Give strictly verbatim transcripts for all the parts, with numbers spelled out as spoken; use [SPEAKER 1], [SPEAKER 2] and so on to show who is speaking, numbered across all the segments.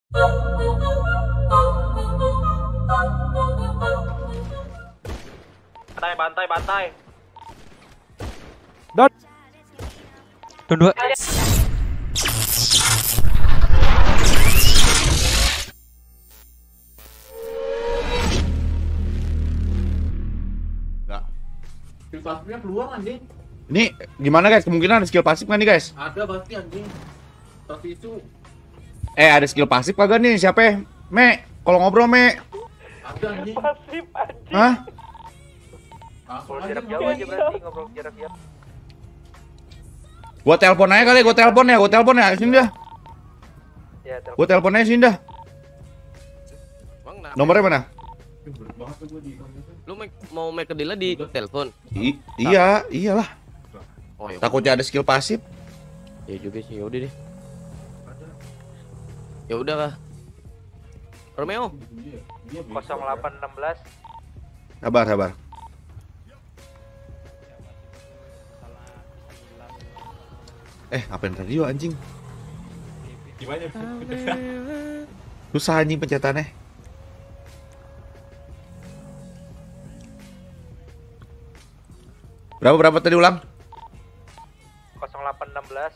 [SPEAKER 1] Bantai, bantai, bantai.
[SPEAKER 2] Dot. Don dua.
[SPEAKER 3] Enggak.
[SPEAKER 4] Skill pasifnya keluar anjing.
[SPEAKER 3] Ini gimana guys? Kemungkinan ada skill pasif kan nih guys?
[SPEAKER 4] Ada pasti anjing. Tapi itu
[SPEAKER 3] Eh ada skill pasif kagak nih? Siapa ya? Me, kalau ngobrol Me.
[SPEAKER 4] ada anjing.
[SPEAKER 1] Pasif anjing.
[SPEAKER 3] Hah?
[SPEAKER 4] Langsung
[SPEAKER 1] Jarak
[SPEAKER 4] aja
[SPEAKER 1] jauh aja berarti ngobrol jarak jauh.
[SPEAKER 3] Gua telepon aja kali, gua telepon ya, gua telepon ya, sini dah.
[SPEAKER 1] Ya, telepon.
[SPEAKER 3] Gua telepon aja sini dah. Nomornya mana?
[SPEAKER 5] Lu mau make deal di telepon?
[SPEAKER 3] I iya, iyalah.
[SPEAKER 5] Oh, ya.
[SPEAKER 3] Takutnya ada skill pasif.
[SPEAKER 5] Ya juga sih, yaudah deh. Ya udah kah. Romeo.
[SPEAKER 1] nol delapan enam belas.
[SPEAKER 3] Sabar, sabar. Eh, apain radio anjing?
[SPEAKER 2] Gimana?
[SPEAKER 3] Susah anjing pencetannya. Berapa berapa tadi ulang?
[SPEAKER 1] nol delapan enam belas.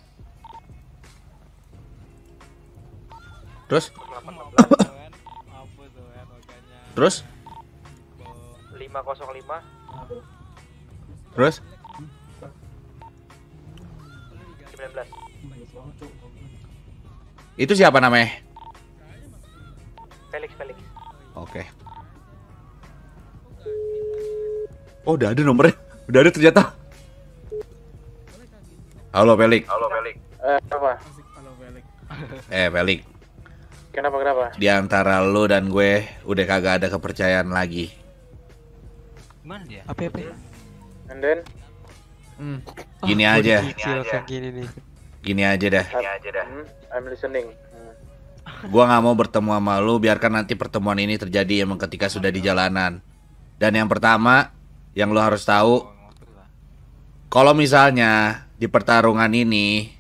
[SPEAKER 3] Terus?
[SPEAKER 1] nol delapan enam belas.
[SPEAKER 3] Terus?
[SPEAKER 1] lima nol lima.
[SPEAKER 3] Terus?
[SPEAKER 1] sembilan belas.
[SPEAKER 3] Itu siapa namanya?
[SPEAKER 1] Felix, Felix.
[SPEAKER 3] Oke. Oh, udah ada nomornya. Udah ada ternyata. Halo, Felix.
[SPEAKER 1] Halo, Felix.
[SPEAKER 6] Eh, apa?
[SPEAKER 3] Eh, Felix.
[SPEAKER 6] Kenapa, kenapa?
[SPEAKER 3] Di antara lo dan gue udah kagak ada kepercayaan lagi.
[SPEAKER 2] Gimana dia? Apa apa?
[SPEAKER 6] And then?
[SPEAKER 3] Hmm. Gini aja.
[SPEAKER 2] Gini aja. Gini nih.
[SPEAKER 3] Gini aja dah.
[SPEAKER 1] Gini aja dah.
[SPEAKER 6] Hmm, I'm listening. Hmm.
[SPEAKER 3] Gua nggak mau bertemu sama lu, biarkan nanti pertemuan ini terjadi emang ketika sudah di jalanan. Dan yang pertama, yang lu harus tahu, kalau misalnya di pertarungan ini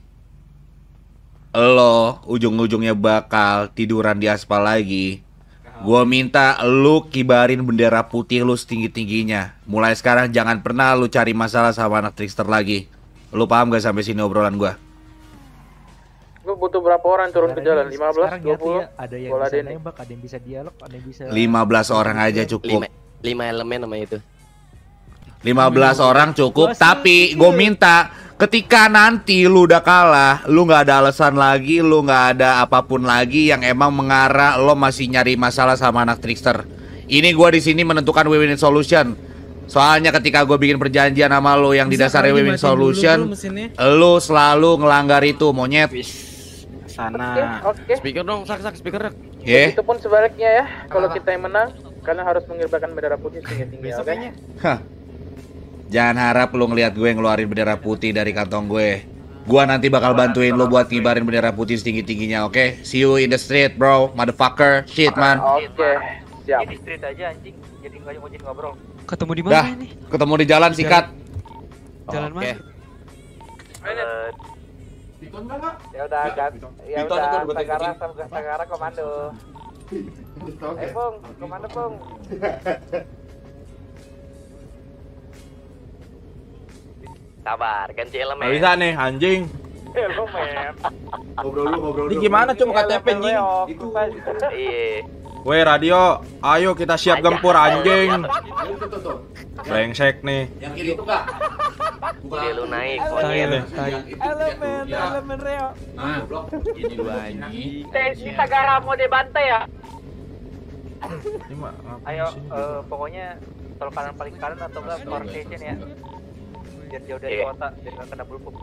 [SPEAKER 3] lo ujung-ujungnya bakal tiduran di aspal lagi, gua minta lu kibarin bendera putih lu setinggi-tingginya. Mulai sekarang jangan pernah lu cari masalah sama anak trickster lagi. Lu paham gak sampai sini obrolan gua?
[SPEAKER 6] Gue butuh berapa orang turun ke jalan? lima belas, dua puluh?
[SPEAKER 7] Ada yang
[SPEAKER 6] Bola
[SPEAKER 7] bisa
[SPEAKER 6] Denny.
[SPEAKER 7] nembak, ada yang bisa dialog, ada yang bisa
[SPEAKER 3] lima belas orang aja cukup.
[SPEAKER 5] Lima, lima elemen namanya itu.
[SPEAKER 3] lima belas orang cukup, tapi gue minta ketika nanti lu udah kalah, lu nggak ada alasan lagi, lu nggak ada apapun lagi yang emang mengarah lo masih nyari masalah sama anak trickster. Ini gue di sini menentukan win-win solution. Soalnya ketika gue bikin perjanjian sama lo yang didasari win-win solution, lo selalu ngelanggar itu, monyet.
[SPEAKER 2] Sana.
[SPEAKER 6] Oke, oke.
[SPEAKER 5] Speaker dong, sak sak speaker.
[SPEAKER 3] Ye.
[SPEAKER 6] Itu pun sebaliknya ya. Kalau kita yang menang, kalian harus mengibarkan bendera putih tinggi-tinggi, oke?
[SPEAKER 3] Hah. Jangan harap lo ngelihat gue ngeluarin bendera putih dari kantong gue. Gua nanti bakal bantuin lo buat ngibarin bendera putih setinggi-tingginya, oke? See you in the street, bro, motherfucker. Shit, man.
[SPEAKER 6] Oke, siap.
[SPEAKER 1] Jadi street aja anjing. Jadi nggak mau jadi ngobrol.
[SPEAKER 2] Ketemu di mana
[SPEAKER 3] Dah,
[SPEAKER 2] ini?
[SPEAKER 3] ketemu di jalan sikat.
[SPEAKER 2] Jalan
[SPEAKER 5] Oke.
[SPEAKER 2] mana?
[SPEAKER 1] Eh,
[SPEAKER 4] Pikon enggak?
[SPEAKER 1] ya udah gat. Ya
[SPEAKER 4] Piton
[SPEAKER 1] udah
[SPEAKER 4] itu udah
[SPEAKER 1] Sagara
[SPEAKER 4] kencing.
[SPEAKER 1] sama Sagara komando. Eh, Bung, komando, Bung.
[SPEAKER 5] Sabar, ganti elemen.
[SPEAKER 2] Gak bisa nih, anjing.
[SPEAKER 1] Hello, men.
[SPEAKER 4] Ngobrol dulu, ngobrol
[SPEAKER 2] Ini
[SPEAKER 4] dulu.
[SPEAKER 2] gimana cuma K T P anjing?
[SPEAKER 4] Itu.
[SPEAKER 5] Iya.
[SPEAKER 2] Weh radio, ayo kita siap gempur anjing.
[SPEAKER 4] Itu tuh tuh.
[SPEAKER 2] Brengsek nih.
[SPEAKER 4] Yang kiri itu, Kak. Bukan.
[SPEAKER 5] Dia lu naik,
[SPEAKER 2] Tai
[SPEAKER 5] monyet.
[SPEAKER 2] nih, tai.
[SPEAKER 4] Elemen, elemen Reo. Nah, blok. Ini dua ini.
[SPEAKER 1] Si Sagara mau dibantai ya?
[SPEAKER 2] Ini mah ngapain
[SPEAKER 1] Ayo,
[SPEAKER 2] sih?
[SPEAKER 1] eh, pokoknya tol kanan paling kanan atau enggak power station ya. Biar jauh dari
[SPEAKER 5] Iya.
[SPEAKER 1] kota, biar nggak kena bulpuk.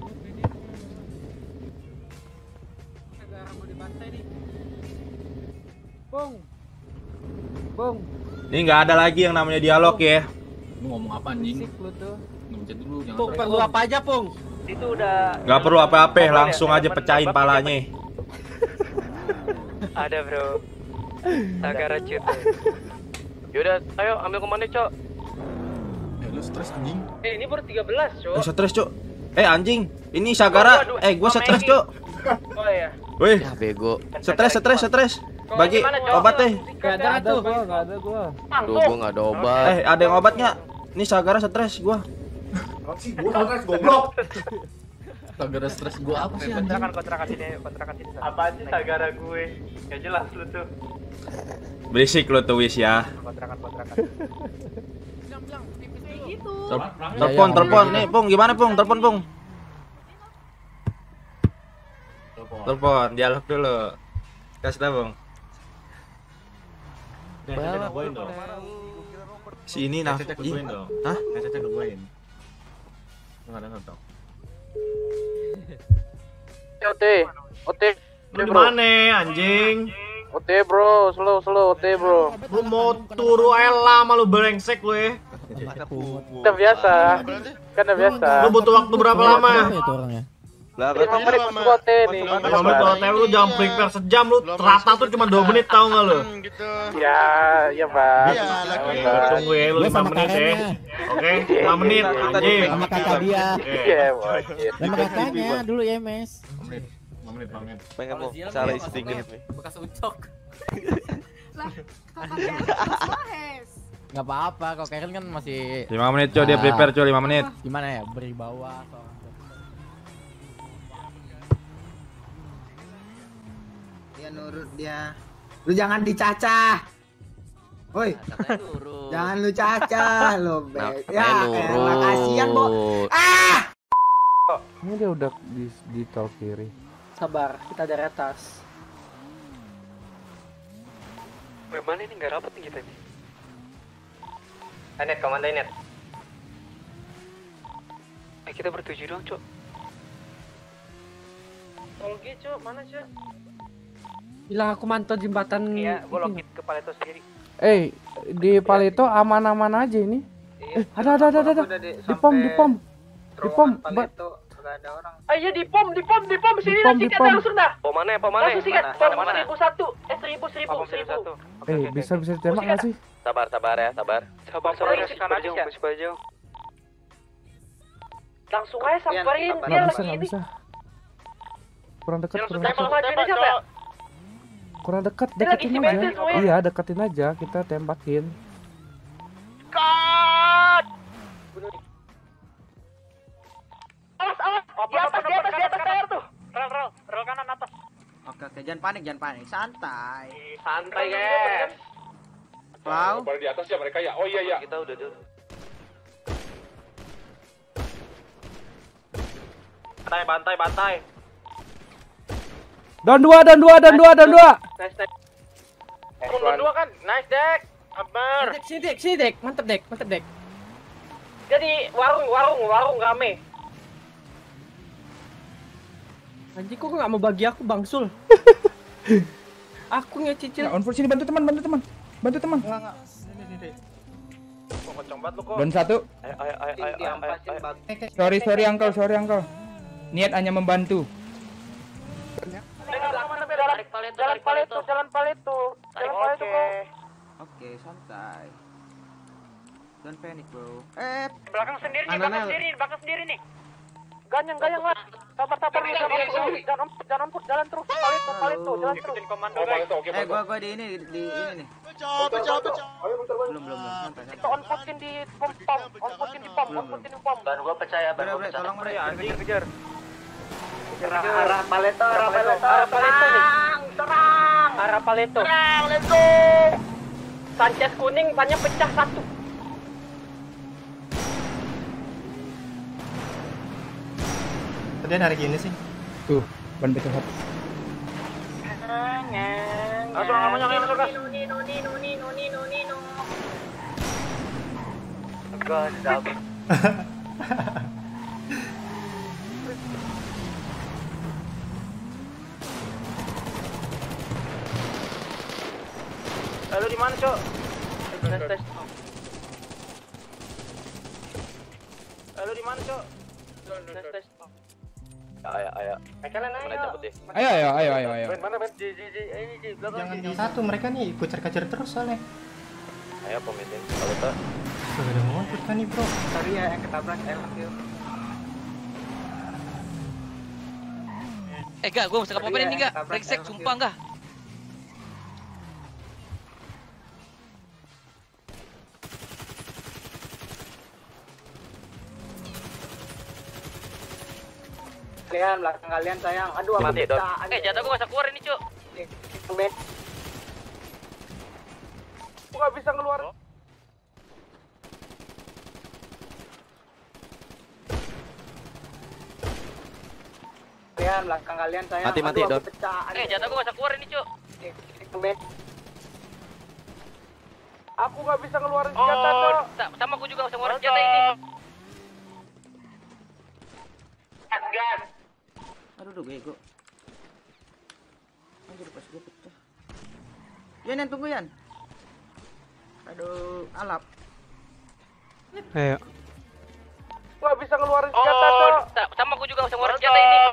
[SPEAKER 7] Bung. Bung,
[SPEAKER 2] Ini nggak ada lagi yang namanya dialog ya.
[SPEAKER 4] Lu ngomong apa anjing?
[SPEAKER 7] sik lu tuh.
[SPEAKER 4] Ngencet dulu jangan.
[SPEAKER 7] Bung, perlu apa aja, Bung?
[SPEAKER 1] Itu udah
[SPEAKER 2] Nggak perlu apa-apa,
[SPEAKER 1] Ngobrol ya,
[SPEAKER 2] langsung aja
[SPEAKER 1] elemen
[SPEAKER 2] pecahin
[SPEAKER 1] nembak
[SPEAKER 2] palanya.
[SPEAKER 1] Ada, Bro. Sagara cut.
[SPEAKER 5] Yaudah, ayo ambil komando, Cok.
[SPEAKER 4] Eh, lu stres anjing.
[SPEAKER 1] Eh, ini baru tiga belas,
[SPEAKER 2] Eh
[SPEAKER 1] Cok.
[SPEAKER 2] stres cuk. Eh anjing, ini Sagara.
[SPEAKER 1] Waduh,
[SPEAKER 2] Eh gua
[SPEAKER 1] Mama
[SPEAKER 2] stres
[SPEAKER 1] Egi.
[SPEAKER 2] cuk.
[SPEAKER 1] Oh iya.
[SPEAKER 2] Wih,
[SPEAKER 5] Ya bego.
[SPEAKER 2] stres stres stres. Bagi obat deh.
[SPEAKER 7] Gak ada tuh. Gak ada gua.
[SPEAKER 5] Aduh, gua nggak ada obat.
[SPEAKER 2] Eh, ada yang obat nggak? Ini Sagara stres gua.
[SPEAKER 3] sih gua stres goblok.
[SPEAKER 4] Gara stres gua apa sih?
[SPEAKER 1] Kontrakan kontrakan sini, kontrakan sini.
[SPEAKER 6] Apaan sih Sagara gue? Gak jelas lu tuh.
[SPEAKER 2] Berisik lo tuh Wis ya.
[SPEAKER 1] Kontrakan kontrakan.
[SPEAKER 2] Telepon, telepon. Nih, Pung, gimana, Pung? Telepon, Pung. Telepon, dialog dulu. Kasih tahu, Bung. Si ini nah. Hah?
[SPEAKER 6] O T, O T.
[SPEAKER 8] Lu di mana anjing?
[SPEAKER 6] O T bro, slow slow O T bro.
[SPEAKER 8] Lu mau turu aja lama lu brengsek lu ya.
[SPEAKER 6] Udah biasa. Kan udah biasa.
[SPEAKER 8] Lu butuh waktu berapa lama?
[SPEAKER 6] lima menit untuk O T nih.
[SPEAKER 8] lima menit hotel lu jangan prepare sejam lu. Rata tuh cuma dua menit tau gak lu?
[SPEAKER 6] Ya, ya Pak.
[SPEAKER 8] Tunggu ya lu lima menit ya. Oke, lima menit anjing.
[SPEAKER 7] Sama kakak dia.
[SPEAKER 6] Iya, bocil.
[SPEAKER 7] Sama kakaknya dulu ya, Mes.
[SPEAKER 8] lima menit, lima menit, lima menit.
[SPEAKER 5] Pengen mau salah sedikit nih.
[SPEAKER 4] Bekas ucok.
[SPEAKER 9] Lah, kakaknya Mas Mahes.
[SPEAKER 7] Gak apa-apa, kok Karen kan masih
[SPEAKER 2] lima menit, Coy. Dia prepare, Coy, lima menit.
[SPEAKER 7] gimana ya, beribawa atau
[SPEAKER 10] dia nurut dia. Lu jangan dicacah. Woi. Jangan lu cacah lo, Bek. Ya, elah kasihan, Bo. Ah!
[SPEAKER 6] Ini dia udah di di tol kiri. Sabar, kita dari atas.
[SPEAKER 1] Bagaimana ini nggak rapat nih kita nih? Net, komando net. Eh, kita bertujuh doang, Cok.
[SPEAKER 6] Tolgi, Cok. Mana, Cok?
[SPEAKER 11] Bilang aku mantau jembatan.
[SPEAKER 1] Iya, gua lokit ke Paleto sendiri.
[SPEAKER 6] Eh, di Paleto aman-aman aja ini. Eh, ada ada ada ada. Di pom, di pom. Di pom.
[SPEAKER 11] Ayo di pom, di pom, di pom sini
[SPEAKER 6] Di pom, di pom.
[SPEAKER 11] langsung dah.
[SPEAKER 5] Pom mana? Pom mana?
[SPEAKER 11] Langsung sikat. Pom seribu satu. Eh seribu seribu seribu.
[SPEAKER 6] Eh, bisa bisa ditembak nggak sih?
[SPEAKER 5] Sabar, sabar ya, sabar.
[SPEAKER 1] Sabar, sabar, masih jauh, masih jauh.
[SPEAKER 11] Langsung aja samperin dia
[SPEAKER 6] Nggak bisa,
[SPEAKER 11] lagi
[SPEAKER 6] nggak
[SPEAKER 11] ini.
[SPEAKER 6] bisa. Kurang dekat, kurang
[SPEAKER 11] Tembak
[SPEAKER 6] dekat.
[SPEAKER 11] maju ini siapa?
[SPEAKER 6] Kurang dekat,
[SPEAKER 11] Dia lagi
[SPEAKER 6] deketin
[SPEAKER 11] simetin
[SPEAKER 6] aja.
[SPEAKER 11] semuanya.
[SPEAKER 6] Iya, deketin aja, kita tembakin.
[SPEAKER 11] Cut. Awas, awas. Di atas, di atas, di atas air tuh.
[SPEAKER 1] Rel, rel, rel kanan atas.
[SPEAKER 10] Oke, oke, jangan panik, jangan panik. Santai.
[SPEAKER 11] Santai, guys.
[SPEAKER 10] Wow.
[SPEAKER 3] Pada di atas ya mereka ya. Oh iya iya.
[SPEAKER 5] Kita udah dulu.
[SPEAKER 1] Bantai, bantai, bantai.
[SPEAKER 6] Dan dua, dan dua, dan dua, dan dua.
[SPEAKER 11] Nice, nice.
[SPEAKER 1] Turun dua kan? Nice, Dek. Sabar.
[SPEAKER 11] Dek, sini dek, sini dek, mantep dek, mantep dek. Jadi warung, warung, warung rame. Anjing kok nggak mau bagi aku bangsul? Aku ngecicil.
[SPEAKER 6] Nah, on full sini, bantu teman, bantu teman, bantu teman.
[SPEAKER 1] Kok kocong banget lu kok.
[SPEAKER 6] Dan satu.
[SPEAKER 5] Ayo, ayo, ayo, ayo, ayo, ayo.
[SPEAKER 6] Sorry, sorry uncle, sorry uncle. Niat hanya membantu.
[SPEAKER 11] Jalan Paleto, jalan Paleto, jalan Paleto kok.
[SPEAKER 10] Oke, santai. Don't panic, bro. Eh,
[SPEAKER 1] Belakang sendiri nih, belakang sendiri, belakang sendiri nih.
[SPEAKER 11] Ganyang, ganyang lah. Sabar, sabar, jangan ompur, jangan ompur, jangan ompur, jalan terus. Paleto, Paleto, jalan terus.
[SPEAKER 1] Ikutin komando,
[SPEAKER 3] Oh,
[SPEAKER 1] guys.
[SPEAKER 3] Paleto, oke.
[SPEAKER 10] eh gua gua di ini di ini nih. Belum, belum, belum. Santai,
[SPEAKER 11] Kita
[SPEAKER 10] santai.
[SPEAKER 11] onputin di pom, pom, onputin di pom, onputin di pom.
[SPEAKER 1] Dan gua percaya,
[SPEAKER 10] Bre, bre, tolong bre.
[SPEAKER 1] Kejar, kejar.
[SPEAKER 11] Arah, arah Paleto, arah Paleto, arah Paleto nih. Serang, arah Paleto. Serang, let's go. Sanchez kuning, bannya pecah satu.
[SPEAKER 8] Dia narik ini sih.
[SPEAKER 6] Tuh, ban pecah satu.
[SPEAKER 1] Langsung namanya yang masuk gas.
[SPEAKER 11] Nuni, nuni, nuni, nuni, nuni, nuni.
[SPEAKER 1] Gas, double. Lalu di mana, Cok?
[SPEAKER 11] Tes, tes.
[SPEAKER 1] Lalu di mana, Cok?
[SPEAKER 11] Tes, tes.
[SPEAKER 5] Ayo, ayo.
[SPEAKER 11] Kalian
[SPEAKER 5] Mana
[SPEAKER 11] ayo.
[SPEAKER 5] cepet deh.
[SPEAKER 6] Ayo, ayo, ayo, ayo, ayo.
[SPEAKER 1] Ben, mana, Ben? Ji, ji, ji, ini, ji, belakang.
[SPEAKER 8] Jangan
[SPEAKER 1] Ji.
[SPEAKER 8] di satu, mereka nih kucar-kacir terus soalnya.
[SPEAKER 5] Ayo pemimpin. Kalau tak
[SPEAKER 8] Gak ada ngompet kan nih, bro.
[SPEAKER 10] Sorry ya yang ketabrak L Q.
[SPEAKER 4] Eh, gak, gua mesti ke mobil ini gak? Brengsek, sumpah enggak.
[SPEAKER 10] Kalian belakang kalian sayang. Aduh, aku
[SPEAKER 5] Mati, Don.
[SPEAKER 10] pecah.
[SPEAKER 11] Eh, jatuh gua nggak usah keluar ini, Cuk.
[SPEAKER 10] Ben.
[SPEAKER 6] Aku nggak bisa ngeluarin.
[SPEAKER 10] Kalian belakang kalian sayang.
[SPEAKER 5] Mati, mati,
[SPEAKER 10] Aduh,
[SPEAKER 5] Don.
[SPEAKER 10] aku pecah.
[SPEAKER 11] Eh, jatuh gua nggak usah keluar ini, Cuk.
[SPEAKER 10] Ben.
[SPEAKER 6] Aku nggak bisa ngeluarin senjata,
[SPEAKER 11] Oh,
[SPEAKER 6] Cok.
[SPEAKER 11] sa- sama aku juga nggak usah ngeluarin senjata ini. Gas.
[SPEAKER 10] Aduh, udah bego. Anjir, pas gue pecah. Yan, Yan, tunggu Yan. Aduh, alap.
[SPEAKER 6] Ayo. Nggak bisa ngeluarin senjata,
[SPEAKER 11] Oh,
[SPEAKER 6] Cok.
[SPEAKER 11] sa- sama aku juga nggak usah ngeluarin senjata ini.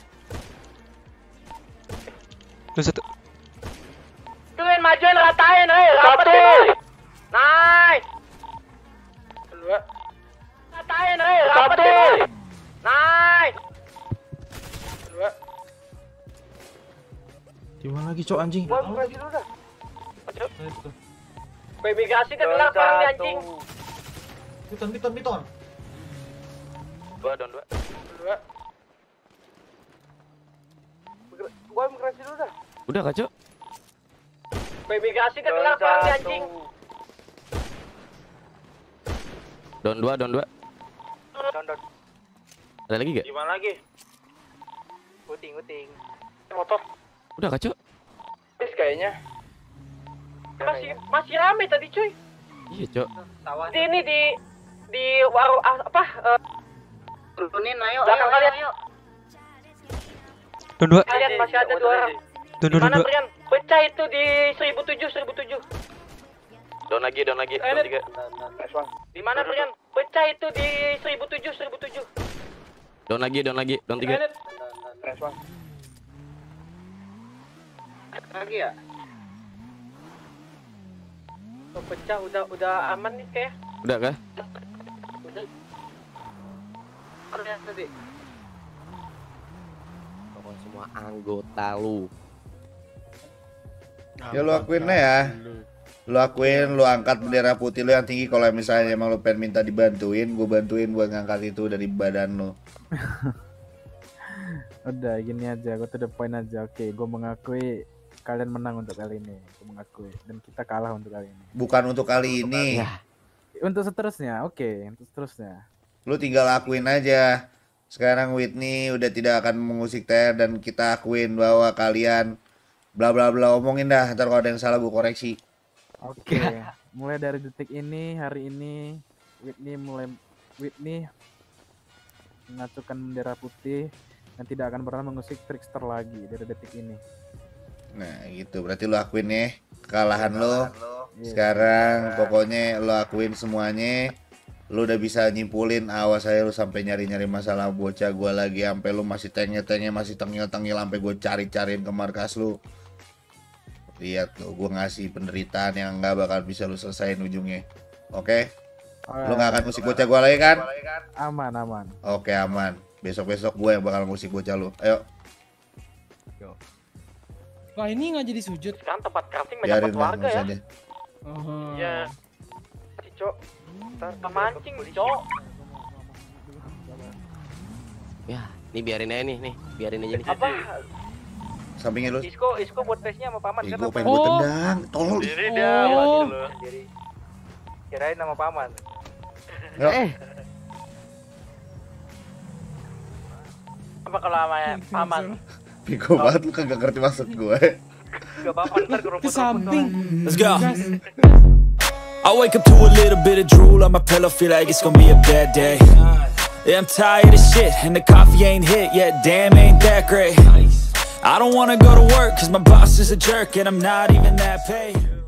[SPEAKER 6] Lu satu.
[SPEAKER 11] Tuin, majuin, ratain, hei, rapat ini. Nice.
[SPEAKER 6] Dua.
[SPEAKER 11] Ratain, hei, rapat ini. Nice.
[SPEAKER 6] Dua.
[SPEAKER 2] Gimana lagi, Cok, anjing?
[SPEAKER 6] Gua buka dulu dah.
[SPEAKER 11] Imigrasi kan kelar sekarang nih, anjing.
[SPEAKER 8] Biton, biton, biton.
[SPEAKER 5] Dua, Don, dua.
[SPEAKER 6] Dua. Gua imigrasi dulu dah.
[SPEAKER 5] Udah, Kak, Cok.
[SPEAKER 11] Imigrasi kan kelar sekarang nih, anjing.
[SPEAKER 5] Don dua, Don dua.
[SPEAKER 1] Don, don.
[SPEAKER 5] Ada lagi gak?
[SPEAKER 1] Gimana lagi? Uting, uting.
[SPEAKER 11] Motor.
[SPEAKER 5] Udah, Kak, Cok.
[SPEAKER 6] Bis kayaknya.
[SPEAKER 11] Masih masih rame tadi, cuy.
[SPEAKER 5] Iya, Cok.
[SPEAKER 11] Di ini di di warung ah, apa? eh,
[SPEAKER 10] Turunin, ayo.
[SPEAKER 11] belakang
[SPEAKER 10] ayo,
[SPEAKER 11] kalian.
[SPEAKER 10] ayo.
[SPEAKER 6] Don dua.
[SPEAKER 11] Kalian masih ada dua orang.
[SPEAKER 6] Don
[SPEAKER 11] Di
[SPEAKER 6] dua.
[SPEAKER 11] mana, Brian? Pecah itu di seribu tujuh, seribu tujuh.
[SPEAKER 5] Don lagi, Don lagi.
[SPEAKER 11] Eh,
[SPEAKER 5] Don tiga.
[SPEAKER 11] Di mana, Brian? Pecah itu di seribu tujuh, seribu tujuh.
[SPEAKER 5] Don lagi, Don lagi. Don tiga.
[SPEAKER 10] Lagi ya?
[SPEAKER 11] Oh, pecah udah udah aman nih kayak.
[SPEAKER 5] Udah kah?
[SPEAKER 10] Udah tadi.
[SPEAKER 5] Pokoknya semua anggota lu.
[SPEAKER 3] Ya lu akuin ya. Lu akuin, lu angkat bendera putih lu yang tinggi. Kalau misalnya emang lu pengen minta dibantuin, gue bantuin buat ngangkat itu dari badan lu.
[SPEAKER 6] Udah gini aja, gue to the point aja. Oke, gue mengakui kalian menang untuk kali ini. Gue mengakui dan kita kalah untuk kali ini.
[SPEAKER 3] Bukan untuk kali ini.
[SPEAKER 6] Untuk seterusnya, oke, untuk seterusnya.
[SPEAKER 3] Lu tinggal akuin aja. Sekarang Whitney udah tidak akan mengusik T R dan kita akuin bahwa kalian bla bla bla, omongin dah. Ntar kalau ada yang salah gue koreksi.
[SPEAKER 6] Oke, mulai dari detik ini, hari ini, Whitney mulai Whitney mengacukan bendera putih dan tidak akan pernah mengusik Trickster lagi dari detik ini.
[SPEAKER 3] Nah gitu, berarti lu akuin ya kekalahan lo. Sekarang pokoknya lu akuin semuanya. Lu udah bisa nyimpulin, awas aja lu sampai nyari-nyari masalah bocah gua lagi, sampai lu masih tengnya-tengnya, masih tengil-tengil, sampai gue cari-cariin ke markas lu. Lihat tuh, gue ngasih penderitaan yang nggak bakal bisa lu selesain ujungnya. Oke? Lu nggak akan musik bocah gua lagi kan?
[SPEAKER 6] Aman, aman.
[SPEAKER 3] Oke, aman. Besok-besok gue yang bakal musik bocah lu. Ayo.
[SPEAKER 12] Wah, ini nggak jadi sujud.
[SPEAKER 11] Sekarang tempat crafting banyak
[SPEAKER 3] Biarin lah,
[SPEAKER 11] warga ya.
[SPEAKER 3] aja.
[SPEAKER 12] Oh.
[SPEAKER 11] Iya. Si Cok. Ntar mancing, Cok.
[SPEAKER 5] Ya, nih biarin aja nih, nih. Biarin aja nih.
[SPEAKER 11] Apa?
[SPEAKER 3] Sampingnya lu.
[SPEAKER 1] Isko, Isko buat face-nya sama paman
[SPEAKER 3] Eh,
[SPEAKER 1] kan?
[SPEAKER 3] gue
[SPEAKER 1] apa?
[SPEAKER 3] pengen gue tendang. Tolol.
[SPEAKER 1] Diri dia,
[SPEAKER 12] Oh.
[SPEAKER 1] Jadi kirain nama paman.
[SPEAKER 3] Eh.
[SPEAKER 11] Apa kalau sama paman?
[SPEAKER 3] Bego banget lu kagak ngerti maksud gue.
[SPEAKER 1] Gak apa-apa, ntar ke
[SPEAKER 12] Ke samping.
[SPEAKER 13] Let's go. I wake up to a little bit of drool on my pillow, feel like it's gonna be a bad day. Yeah, I'm tired of shit, and the coffee ain't hit yet, damn, ain't that great. I don't wanna go to work, cause my boss is a jerk, and I'm not even that paid.